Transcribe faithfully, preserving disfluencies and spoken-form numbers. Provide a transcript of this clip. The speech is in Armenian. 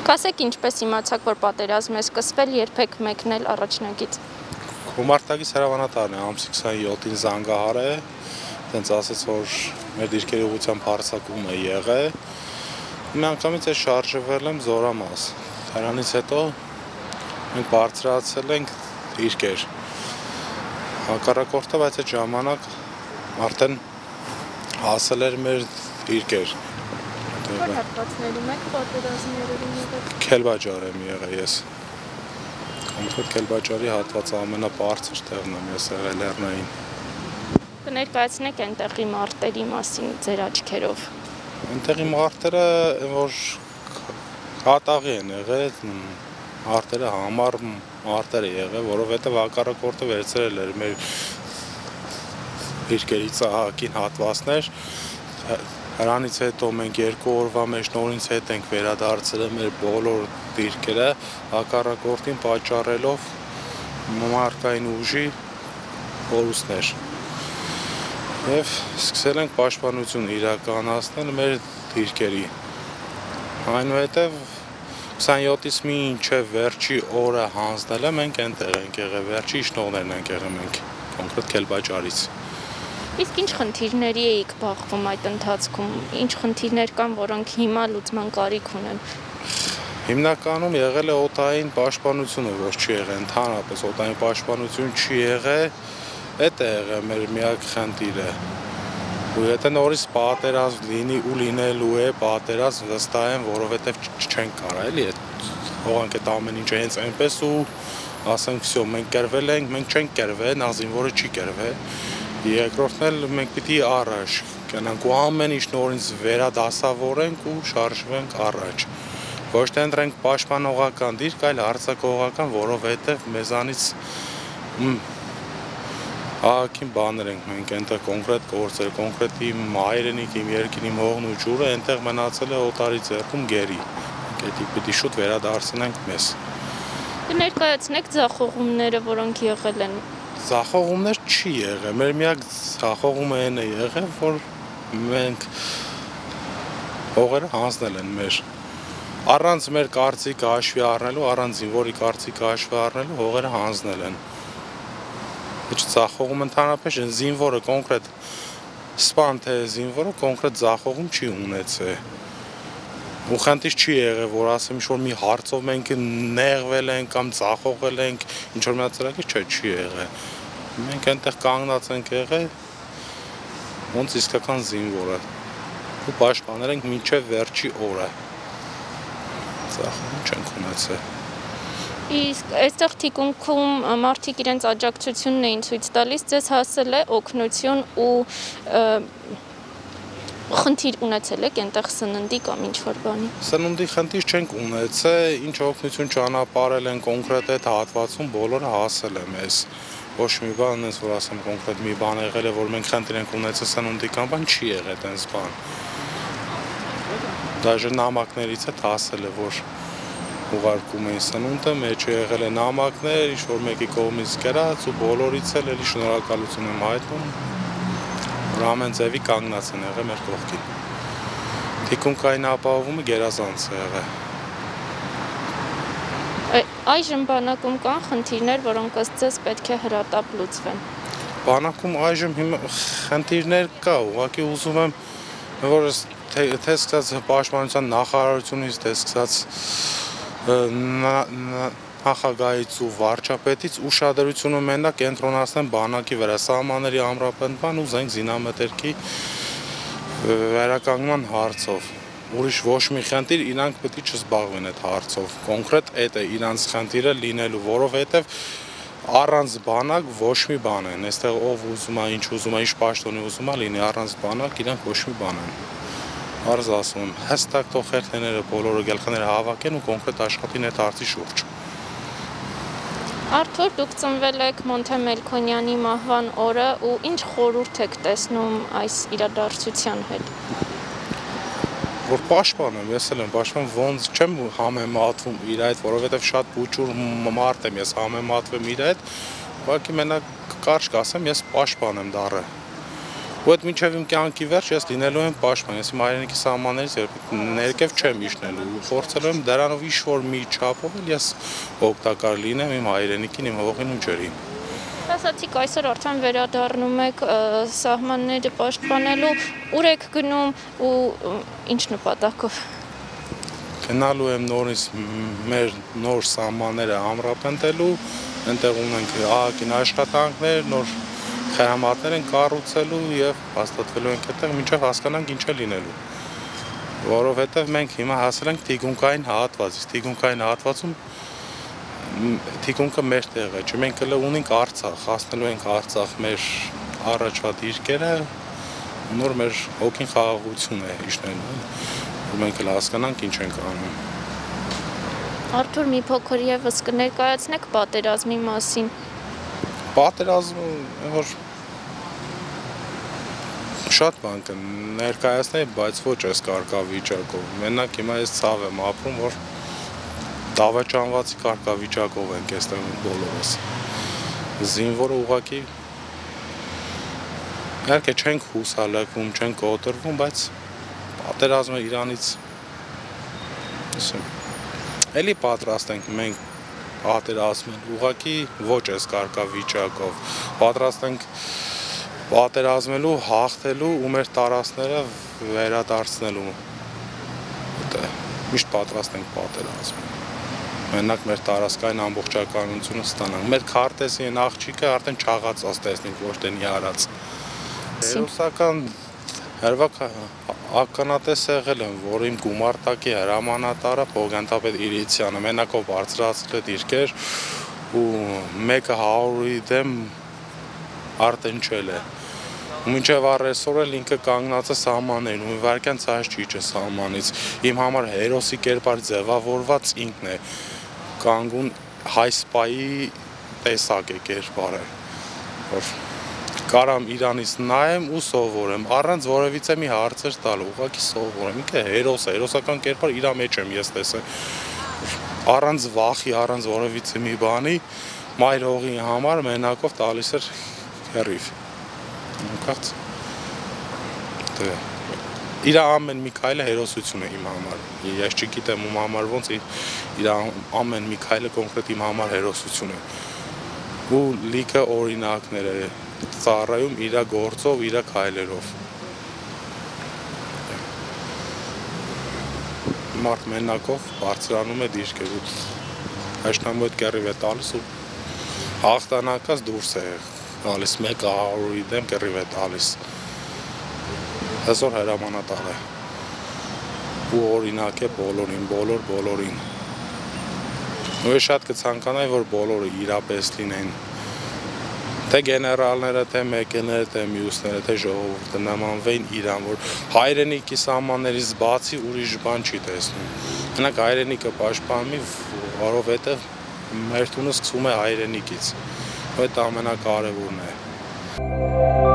Ասեք ինչպես իմացաք, որ պատերազմ է սկսվել, երբեք մեկնել առաջնագից։ Գումարտակի հրամանատարն է ամսի քսանյոթին զանգահար է, տենց ասեց, որ մեր դիրքերի ուղղությամբ հարձակում է եղել։ Հիմնակամից է շարժվել եմ զորամաս։ Դրանից հետո մենք բարձրացել ենք դիրքեր։ Հակառակորդը, բայց այդ ժամանակ արդեն հասել էր մեր դիրքեր։ Որ հատվածներում եք պատերազմներում եղել։ Քարվաճառի եմ եղել ես։ Կոնկրետ Քարվաճառի հատվածը ամենաբարձր տեղն եմ ես եղել լեռնային։ Կներկայացնեք այնտեղի մարտերի մասին ձեր աչքերով։ Այնտեղի մարտերը, որ կատաղի են եղել, մարտերը համար մարտեր է եղել, որովհետև հակառակորդը վերցրել էր մեր դիրքերի ծաղկին հատվածներ։ Հրանից հետո մենք երկու օրվա մեջ նորից հետ ենք վերադարձել մեր բոլոր դիրքերը, հակառակորդին պատճառելով մարտային ուժի կորուստներ։ Եվ սկսել ենք պաշտպանություն իրականացնել մեր դիրքերի։ Այնուհետև քսանյոթից մինչև վերջի օրը հանձնել է, մենք այնտեղ ենք եղել, վերջի իշխողներն ենք եղել մենք, կոնկրետ Քարվաճառից։ Իսկ ինչ խնդիրների էիք բախվում այդ ընթացքում, ինչ խնդիրներ կան, որոնք հիմա լուծման կարիք ունեն։ Հիմնականում եղել է օդային պաշտպանությունը, որ չի եղել, ընդհանրապես օդային պաշտպանություն չի եղել, այդ է եղել մեր միակ խնդիրը։ Ու եթե նորից պատերազմ լինի ու լինելու է պատերազմ վստահ եմ, որովհետև չենք կարող էլի այդ հողանք այդ ամեն ինչը հենց այնպես ու ասենք վсё, մենք կռվել ենք, մենք չենք կռվել, նա զինվորը չի կռվել։ Երկրորդն էլ մենք պիտի առաջ գնանք ու ամեն ինչ նորից վերադասավորենք ու շարժվենք առաջ։ Ոչ թե ընտրենք պաշտպանողական դիրք, այլ հարձակողական, որովհետև մեզանից ահագին բաներ ենք մենք այնտեղ կոնկրետ գործել, կոնկրետ իմ հայրենիք, իմ երկին, իմ հողն ու ջուրը այնտեղ մնացել է օտարի ձեռքում գերի։ Դա պիտի շուտ վերադարձնենք մեզ։ Կներկայացնեք ձախողումները, որոնք եղել են։ Զախողումներ չի եղել, մեր միակ զախողումը այն է եղել, որ մենք հողերը հանձնել են մեր, առանց մեր կարծիքը հաշվի առնելու, առանց զինվորի կարծիքը հաշվի առնելու, հողերը հանձնել են։ Ինչ զախողում ընդհանրապես զինվորը կոնկրետ սպան թե զինվորը կոնկրետ զախողում չի ունեցել։ Ու խնդիր չի եղել, որ ասեմ ինչ-որ մի հարցով մենք նեղվել ենք կամ զախողել ենք, ինչ-որ մի ծրագիր չէ, չի եղել։ Մենք այնտեղ կանգնած ենք եղել, ոնց իսկական զինվորը։ Ու պաշտպանել ենք մինչև վերջի օրը։ Զախողում չենք ունեցել։ Իսկ այստեղ թիկունքում մարդիկ իրենց աջակցությունն էին ցույց տալիս, ձեզ հասել է օգնություն ու խնդիր ունեցել եք այնտեղ սննդի կամ ինչ-որ բանի։ Սննդի խնդիր չենք ունեցել, ինչ օգնություն ճանապարհել են կոնկրետ այդ հատվածում, բոլորը հասել է մեզ։ Ոչ մի բան, այնպես որ ասեմ կոնկրետ մի բան եղել է, որ մենք խնդիր ենք ունեցել սննդի կամ բան, չի եղել այդպես բան։ Դաժե նամակներից է հասել է, որ ուղարկում էին սնունդը, մեջը եղել է նամակներ, ինչ-որ մեկի կողմից գրած ու բոլորից էլ էլի շնորհակալություն եմ հայտնում։ Ամեն ձևի կանգնած են եղել մեր կողքին։ Թիկունքային ապահովումը գերազանց է եղել։ Այժմ բանակում կան խնդիրներ, որոնք ըստ ձեզ պետք է հրատապ լուծվեն։ Բանակում այժմ խնդիրներ կա, ուղղակի ուզում եմ, որ թե սկսած պաշտպանության նախարարությունից, թե սկսած նախագահից ու վարչապետից ուշադրությունը մենակ կենտրոնացնեն բանակի վրա, սահմանների ամրապնդման ու զենք զինամթերքի վերականգնման հարցով։ Ուրիշ ոչ մի խնդիր իրանք պետք է չզբաղվեն այդ հարցով։ Կոնկրետ այդ է իրանց խնդիրը լինելու, որովհետև առանց բանակ ոչ մի բան են։ Այստեղ ով ուզում է, ինչ ուզում է, ինչ պաշտոնի ուզում է լինի, առանց բանակ իրանք ոչ մի բան են։ Արզ ասում եմ, հստակ թող խերթները բոլորը գլխները հավաքեն ու կոնկրետ աշխատին այդ հարցի շուրջ։ Արթուր, դուք ծնվել եք Մոնթե Մելքոնյանի մահվան օրը ու ինչ խորհուրդ եք տեսնում այս իրադարձության հետ։ Որ պաշտպանեմ, ես էլ եմ պաշտպանում, ոնց չեմ համեմատվում իր հետ, որովհետև շատ փուչուր մարդ եմ, ես համեմատվեմ իր հետ, ուղղակի մենակ կարճ կասեմ, ես պաշտպանեմ դառը։ Ու այդ մինչև իմ կյանքի վերջ ես լինելու եմ պաշտպան, ես իմ հայրենիքի սահմաններից ներքև չեմ իջնելու ու փորձելու եմ դրանով ինչ-որ մի չափով էլ ես օգտակար լինեմ իմ հայրենիքին, իմ հողին ու ջրին։ Ասացիք այսօր արդեն վերադառնում եք սահմանները պաշտպանելու, ուր եք գնում ու ինչ նպատակով։ Գնալու եմ նորից մեր նոր սահմանները ամրապնդելու, այնտեղ ունենք ահագին աշխատանքներ, նոր խրամատներ են կառուցելու եւ հաստատվելու ենք այդտեղ, մինչև հասկանանք ինչ է լինելու։ Որովհետեւ մենք հիմա հասել ենք թիկունքային հատվածից, թիկունքային հատվածում թիկունքը մեր տեղը է, չէ՞ մենք էլ ունենք Արցախ, հասնելու ենք Արցախ մեր առաջվա դիրքերը, նոր մեր հոգին խաղաղություն է իջնելու, որ մենք էլ հասկանանք ինչ ենք անում։ Արթուր, մի փոքր եւս կներկայացնեք պատերազմի մասին։ Պատերազմը, որ շատ բան կներկայացնեի, բայց ոչ այս կարգավիճակով։ Մենակ հիմա ես ցավ եմ ապրում, որ դավաճանվածի կարգավիճակով ենք այստեղ բոլորս։ Զինվորը ուղղակի իհարկե չենք հուսալակվում, չենք կոտրվում, բայց պատերազմը Իրանից էլի պատրաստ ենք մենք պատերազմել, ուղղակի ոչ այս կարգավիճակով, պատրաստ ենք պատերազմելու, հաղթելու ու մեր տարածքները վերադարձնելու։ Միշտ պատրաստ ենք պատերազմել։ Մենակ մեր տարածքային ամբողջականությունը ստանանք։ Մեր քարտեզի այն աղջիկը արդեն չաղացած տեսնենք, ոչ թե նիարած։ Ռուսական հերվակ ականատես եղել եմ, որ իմ գումարտակի հրամանատարը Պողանտապետ Իրիցյանը մենակով բարձրացրել է դիրքեր ու մեկը հարյուրի դեմ արտենչել է։ Ու մինչև առեսօր էլ ինքը կանգնած է սահմաններին, ու վարկյան ցած չի չէ սահմանից։ Իմ համար հերոսի կերպար ձևավորված ինքն է կանգուն հայ սպայի տեսակ է կերպարը, որ կարամ Իրանից նայեմ ու սովորեմ, առանց որևիցե մի հարցեր տալու, ուղղակի սովորեմ, ինքը հերոս է, հերոսական կերպար իր մեջ եմ ես տեսել, առանց վախի, առանց որևիցե մի բանի, մայր հողի համար մենակով տալիս էր հեռիվ, նկարծ, իր ամեն մի քայլը հերոսություն է իմ համար, ես չգիտեմ ում համար ոնց իր ամեն մի քայլը կոնկրետ իմ համար հերոսություն է, ու լիքը օրինակներ է ծառայում իր գործով, իր քայլերով։ Մարդ մենակով բարձրանում է դիրքեր ու հաշտամու հետ կեռիվ է տալիս ու հաղթանակած դուրս է գալիս, մեկը հարյուրի դեմ կեռիվ է տալիս։ Այսօր հրամանատար է ու օրինակ է բոլորին, բոլոր բոլորին։ Ու ես շատ կցանկանայի, որ բոլորը իրապես լինեն, թե գեներալները, թե մեկեները, թե մյուսները, թե ժողովուրդը նմանվեին իրան, որ հայրենիքի սահմաններից բացի ուրիշ բան չի տեսնում։ Մենակ հայրենիքը պաշտպանի, որովհետև մեր տունը սկսվում է հայրենիքից, այդ ամենակարևորն է։